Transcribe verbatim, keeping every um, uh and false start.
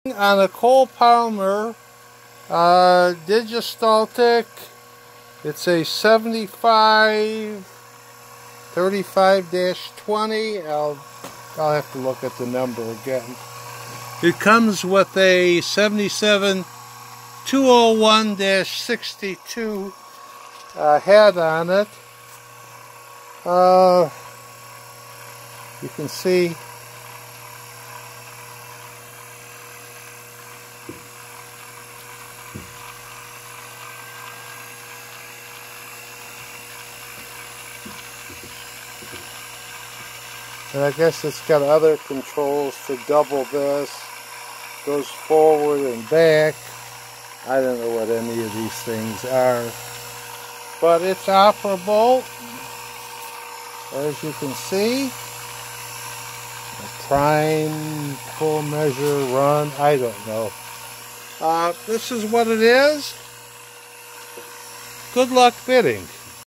On a coal Parmer uh, Digi Staltic. It's a seventy-five thirty-five dash twenty. I'll, I'll have to look at the number again. It comes with a seventy-seven two oh one dash sixty-two uh, head on it. Uh, you can see and I guess it's got other controls to double this. Goes forward and back. I don't know what any of these things are. But it's operable. As you can see. Prime, full measure, run. I don't know. Uh, this is what it is. Good luck bidding.